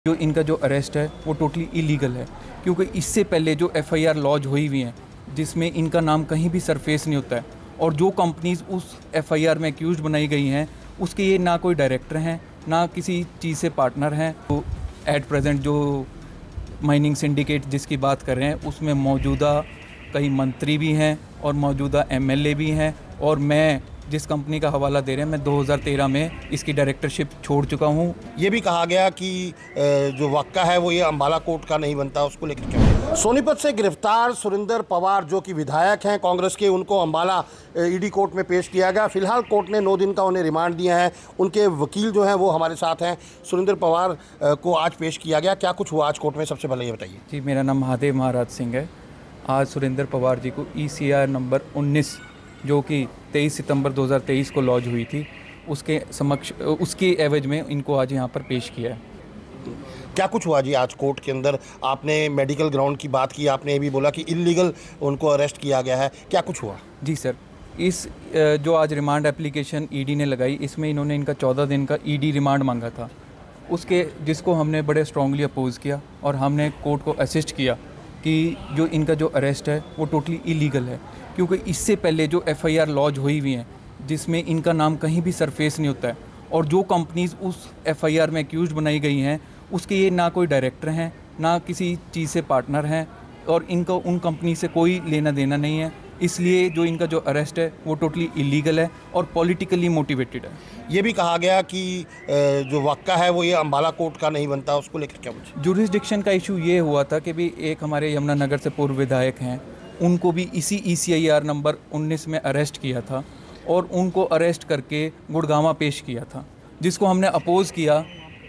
जो इनका जो अरेस्ट है वो टोटली इलीगल है, क्योंकि इससे पहले जो एफआईआर लॉन्च हुई हुई हैं जिसमें इनका नाम कहीं भी सरफेस नहीं होता है, और जो कंपनीज उस एफआईआर में एक्यूज बनाई गई हैं उसके ये ना कोई डायरेक्टर हैं ना किसी चीज़ से पार्टनर हैं। तो एट प्रेजेंट जो माइनिंग सिंडिकेट जिसकी बात कर रहे हैं उसमें मौजूदा कई मंत्री भी हैं और मौजूदा एमएलए भी हैं, और मैं जिस कंपनी का हवाला दे रहे हैं मैं 2013 में इसकी डायरेक्टरशिप छोड़ चुका हूं। ये भी कहा गया कि जो वाक़ा है वो ये अम्बाला कोर्ट का नहीं बनता, उसको लेकर क्या? सोनीपत से गिरफ्तार सुरिंदर पवार जो कि विधायक हैं कांग्रेस के, उनको अम्बाला ईडी कोर्ट में पेश किया गया। फिलहाल कोर्ट ने 9 दिन का उन्हें रिमांड दिया है। उनके वकील जो हैं वो हमारे साथ हैं। सुरिंदर पवार को आज पेश किया गया, क्या कुछ हुआ आज कोर्ट में, सबसे पहले ये बताइए। जी, मेरा नाम महादेव महाराज सिंह है। आज सुरिंदर पवार जी को ECR नंबर 19 जो कि 23 सितंबर 2023 को लॉन्च हुई थी उसके समक्ष उसके एवज में इनको आज यहाँ पर पेश किया है। क्या कुछ हुआ जी आज कोर्ट के अंदर? आपने मेडिकल ग्राउंड की बात की, आपने ये भी बोला कि इल्लीगल उनको अरेस्ट किया गया है, क्या कुछ हुआ? जी सर, इस जो आज रिमांड एप्लीकेशन ईडी ने लगाई इसमें इन्होंने इनका 14 दिन का ईडी रिमांड मांगा था, उसके जिसको हमने बड़े स्ट्रांगली अपोज़ किया और हमने कोर्ट को असिस्ट किया कि जो इनका जो अरेस्ट है वो टोटली इलीगल है, क्योंकि इससे पहले जो एफआईआर लॉन्च हुई हुई हैं जिसमें इनका नाम कहीं भी सरफेस नहीं होता है, और जो कंपनीज उस एफआईआर में एक्यूज बनाई गई हैं उसके ये ना कोई डायरेक्टर हैं ना किसी चीज़ से पार्टनर हैं, और इनका उन कंपनी से कोई लेना देना नहीं है। इसलिए जो इनका जो अरेस्ट है वो टोटली इलीगल है और पॉलिटिकली मोटिवेटेड है। ये भी कहा गया कि जो वाक़ा है वो ये अम्बाला कोर्ट का नहीं बनता, उसको लेकर क्या पूछे? जुरिस्डिक्शन का इशू ये हुआ था कि भी एक हमारे यमुनानगर से पूर्व विधायक हैं, उनको भी इसी ECIR नंबर 19 में अरेस्ट किया था और उनको अरेस्ट करके गुड़गांवा पेश किया था, जिसको हमने अपोज़ किया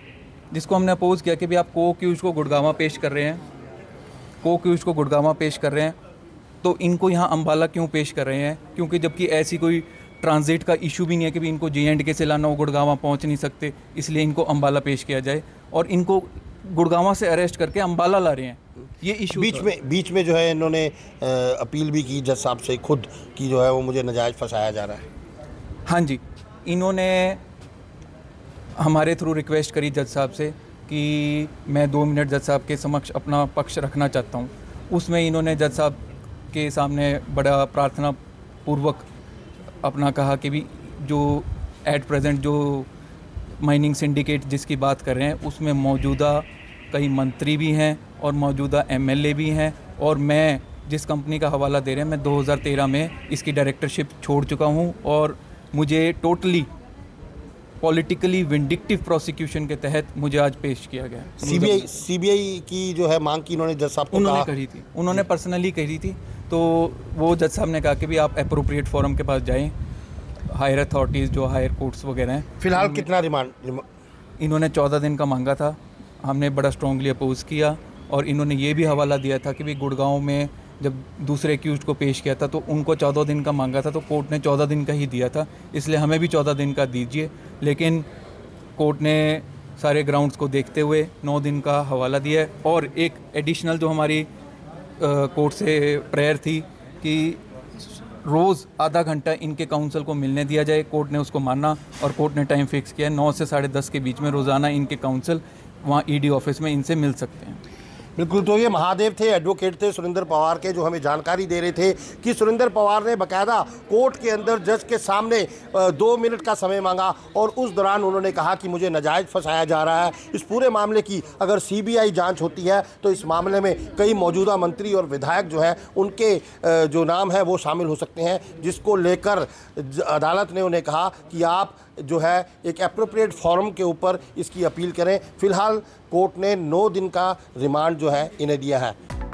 कि भी आप को-अक्यूज़ को गुड़गांवा पेश कर रहे हैं, तो इनको यहाँ अम्बाला क्यों पेश कर रहे हैं? क्योंकि जबकि ऐसी कोई ट्रांजिट का इशू भी नहीं है कि भी इनको J&K से लाना हो, गुड़गांवा पहुँच नहीं सकते, इसलिए इनको अम्बाला पेश किया जाए, और इनको गुड़गांवा से अरेस्ट करके अम्बाला ला रहे हैं। ये इशू बीच में जो है इन्होंने अपील भी की जज साहब से खुद कि जो है वो मुझे नाजायज़ फंसाया जा रहा है। हाँ जी, इन्होंने हमारे थ्रू रिक्वेस्ट करी जज साहब से कि मैं 2 मिनट जज साहब के समक्ष अपना पक्ष रखना चाहता हूँ। उसमें इन्होंने जज साहब के सामने बड़ा प्रार्थना पूर्वक अपना कहा कि भी जो एट प्रेजेंट जो माइनिंग सिंडिकेट जिसकी बात कर रहे हैं उसमें मौजूदा कई मंत्री भी हैं और मौजूदा एमएलए भी हैं, और मैं जिस कंपनी का हवाला दे रहे हैं मैं 2013 में इसकी डायरेक्टरशिप छोड़ चुका हूं, और मुझे टोटली पॉलिटिकली विंडिक्टिव प्रोसिक्यूशन के तहत मुझे आज पेश किया गया। सीबीआई की जो है मांग की उन्होंने जज साहब को उन्होंने पर्सनली कही थी, तो वो जज साहब ने कहा कि भी आप अप्रोप्रिएट फोरम के पास जाएं, हायर अथॉरिटीज़ जो हायर कोर्ट्स वगैरह हैं। फिलहाल कितना रिमांड? इन्होंने 14 दिन का मांगा था, हमने बड़ा स्ट्रांगली अपोज़ किया, और इन्होंने ये भी हवाला दिया था कि भी गुड़गांव में जब दूसरे एक्यूज़ को पेश किया था तो उनको 14 दिन का मांगा था, तो कोर्ट ने 14 दिन का ही दिया था, इसलिए हमें भी 14 दिन का दीजिए। लेकिन कोर्ट ने सारे ग्राउंड्स को देखते हुए 9 दिन का हवाला दिया है, और एक एडिशनल जो हमारी कोर्ट से प्रेयर थी कि रोज़ आधा घंटा इनके काउंसिल को मिलने दिया जाए। कोर्ट ने उसको माना और कोर्ट ने टाइम फिक्स किया है 9 से 10:30 के बीच में रोज़ाना इनके काउंसिल वहाँ ईडी ऑफिस में इनसे मिल सकते हैं। बिल्कुल, तो ये महादेव थे, एडवोकेट थे सुरिंदर पवार के, जो हमें जानकारी दे रहे थे कि सुरिंदर पवार ने बाकायदा कोर्ट के अंदर जज के सामने 2 मिनट का समय मांगा, और उस दौरान उन्होंने कहा कि मुझे नाजायज़ फंसाया जा रहा है। इस पूरे मामले की अगर सीबीआई जांच होती है तो इस मामले में कई मौजूदा मंत्री और विधायक जो हैं उनके जो नाम है वो शामिल हो सकते हैं, जिसको लेकर अदालत ने उन्हें कहा कि आप जो है एक एप्रोप्रिएट फॉरम के ऊपर इसकी अपील करें। फिलहाल कोर्ट ने 9 दिन का रिमांड जो है इन्हें दिया है।